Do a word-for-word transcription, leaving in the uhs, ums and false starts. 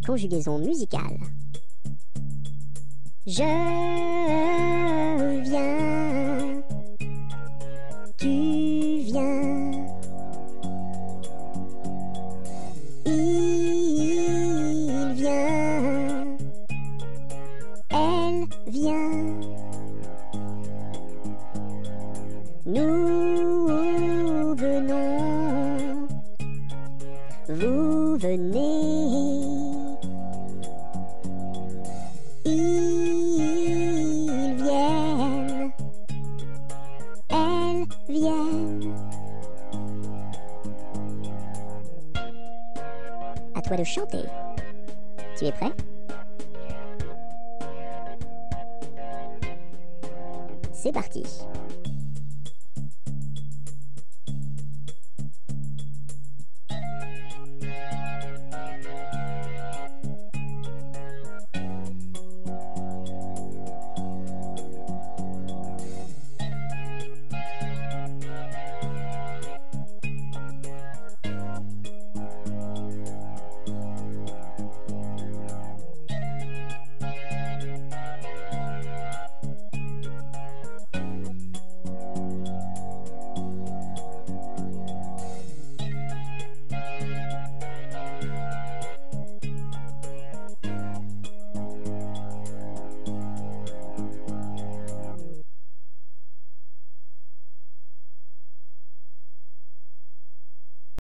Conjugaison musicale. Je viens, tu viens, il vient, elle vient, nous venons, vous venez. Ils viennent, elles viennent. À toi de chanter. Tu es prêt? C'est parti.